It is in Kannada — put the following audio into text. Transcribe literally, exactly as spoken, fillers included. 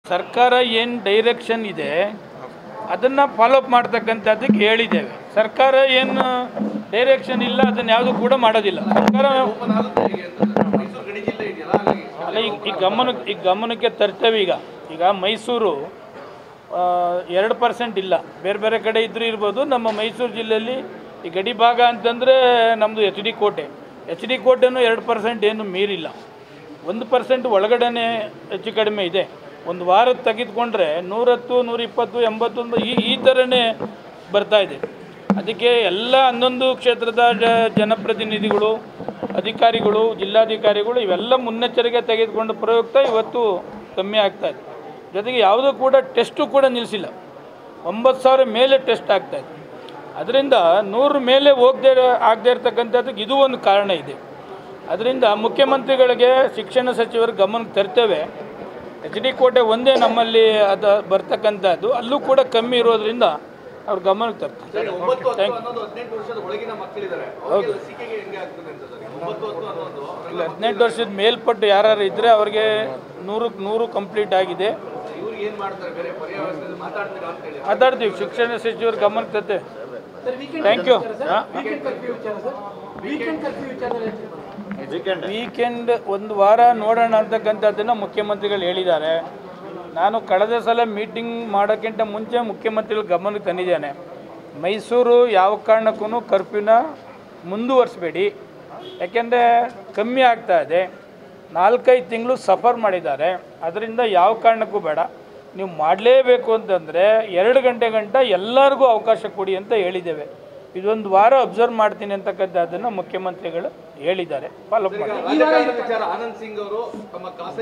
ಸರ್ಕಾರ ಏನು ಡೈರೆಕ್ಷನ್ ಇದೆ ಅದನ್ನು ಫಾಲೋಅಪ್ ಮಾಡ್ತಕ್ಕಂಥದ್ದಕ್ಕೆ ಹೇಳಿದ್ದೇವೆ. ಸರ್ಕಾರ ಏನು ಡೈರೆಕ್ಷನ್ ಇಲ್ಲ ಅದನ್ನು ಯಾವುದು ಕೂಡ ಮಾಡೋದಿಲ್ಲ. ಸರ್ಕಾರ ಅಲ್ಲ ಈಗ ಈ ಗಮನಕ್ಕೆ ಈಗ ಗಮನಕ್ಕೆ ತರ್ತೇವೆ. ಈಗ ಈಗ ಮೈಸೂರು ಎರಡು ಪರ್ಸೆಂಟ್ ಇಲ್ಲ, ಬೇರೆ ಬೇರೆ ಕಡೆ ಇದ್ರೂ ಇರ್ಬೋದು. ನಮ್ಮ ಮೈಸೂರು ಜಿಲ್ಲೆಯಲ್ಲಿ ಈ ಗಡಿ ಭಾಗ ಅಂತಂದರೆ ನಮ್ಮದು H D Kote H D ಕೋಟೆನೂ ಎರಡು ಪರ್ಸೆಂಟ್ ಏನು ಮೀರಿಲ್ಲ. ಒಂದು ಪರ್ಸೆಂಟ್ ಒಳಗಡೆ ಹೆಚ್ಚು ಕಡಿಮೆ ಇದೆ. ಒಂದು ವಾರ ತೆಗೆದುಕೊಂಡ್ರೆ ನೂರತ್ತು ನೂರಿಪ್ಪತ್ತು ಎಂಬತ್ತೊಂದು ಈ ಈ ಥರನೇ ಬರ್ತಾ ಇದೆ. ಅದಕ್ಕೆ ಎಲ್ಲ ಹನ್ನೊಂದು ಕ್ಷೇತ್ರದ ಜನಪ್ರತಿನಿಧಿಗಳು, ಅಧಿಕಾರಿಗಳು, ಜಿಲ್ಲಾಧಿಕಾರಿಗಳು ಇವೆಲ್ಲ ಮುನ್ನೆಚ್ಚರಿಕೆ ತೆಗೆದುಕೊಂಡು ಪ್ರಯುಕ್ತ ಇವತ್ತು ಕಮ್ಮಿ ಆಗ್ತಾಯಿದೆ. ಜೊತೆಗೆ ಯಾವುದೂ ಕೂಡ ಟೆಸ್ಟು ಕೂಡ ನಿಲ್ಲಿಸಿಲ್ಲ. ಒಂಬತ್ತು ಸಾವಿರ ಮೇಲೆ ಟೆಸ್ಟ್ ಆಗ್ತಾಯಿದೆ. ಅದರಿಂದ ನೂರ ಮೇಲೆ ಹೋಗದೆ ಆಗದೇ ಇರ್ತಕ್ಕಂಥದ್ದಕ್ಕೆ ಇದು ಒಂದು ಕಾರಣ ಇದೆ. ಅದರಿಂದ ಮುಖ್ಯಮಂತ್ರಿಗಳಿಗೆ, ಶಿಕ್ಷಣ ಸಚಿವರ ಗಮನಕ್ಕೆ ತರ್ತೇವೆ. ಎಚ್ ಡಿ ಕೋಟೆ ಒಂದೇ ನಮ್ಮಲ್ಲಿ ಅದು ಬರ್ತಕ್ಕಂಥದ್ದು, ಅಲ್ಲೂ ಕೂಡ ಕಮ್ಮಿ ಇರೋದ್ರಿಂದ ಅವ್ರ ಗಮನಕ್ಕೆ ತರ್ತಾರೆ. ಹೌದು, ಇಲ್ಲ ಹದಿನೆಂಟು ವರ್ಷದ ಮೇಲ್ಪಟ್ಟು ಯಾರು ಇದ್ದರೆ ಅವ್ರಿಗೆ ನೂರಕ್ಕೆ ನೂರು ಕಂಪ್ಲೀಟ್ ಆಗಿದೆ. ಮಾತಾಡ್ತೀವಿ, ಶಿಕ್ಷಣ ಸಚಿವರ ಗಮನಕ್ಕೆ ತರ್ತೇವೆ. Thank you. ವೀಕೆಂಡ್ ಒಂದು ವಾರ ನೋಡೋಣ ಅಂತಕ್ಕಂಥದ್ದನ್ನು ಮುಖ್ಯಮಂತ್ರಿಗಳು ಹೇಳಿದ್ದಾರೆ. ನಾನು ಕಳೆದ ಸಲ ಮೀಟಿಂಗ್ ಮಾಡೋಕ್ಕಿಂತ ಮುಂಚೆ ಮುಖ್ಯಮಂತ್ರಿಗಳ ಗಮನಕ್ಕೆ ತಂದಿದ್ದೇನೆ. ಮೈಸೂರು ಯಾವ ಕಾರಣಕ್ಕೂ ಕರ್ಫ್ಯೂನ ಮುಂದುವರಿಸಬೇಡಿ, ಯಾಕೆಂದರೆ ಕಮ್ಮಿ ಆಗ್ತಾ ಇದೆ. ನಾಲ್ಕೈದು ತಿಂಗಳು ಸಫರ್ ಮಾಡಿದ್ದಾರೆ. ಅದರಿಂದ ಯಾವ ಕಾರಣಕ್ಕೂ ಬೇಡ, ನೀವು ಮಾಡಲೇಬೇಕು ಅಂತಂದರೆ ಎರಡು ಗಂಟೆ ಗಂಟ ಎಲ್ಲರಿಗೂ ಅವಕಾಶ ಕೊಡಿ ಅಂತ ಹೇಳಿದ್ದೇವೆ. ಇದೊಂದು ವಾರ ಅಬ್ಸರ್ವ್ ಮಾಡ್ತೀನಿ ಅಂತಕ್ಕಂಥದ್ದನ್ನು ಮುಖ್ಯಮಂತ್ರಿಗಳು ಹೇಳಿದ್ದಾರೆ. ಫಾಲೋ ಮಾಡಿ.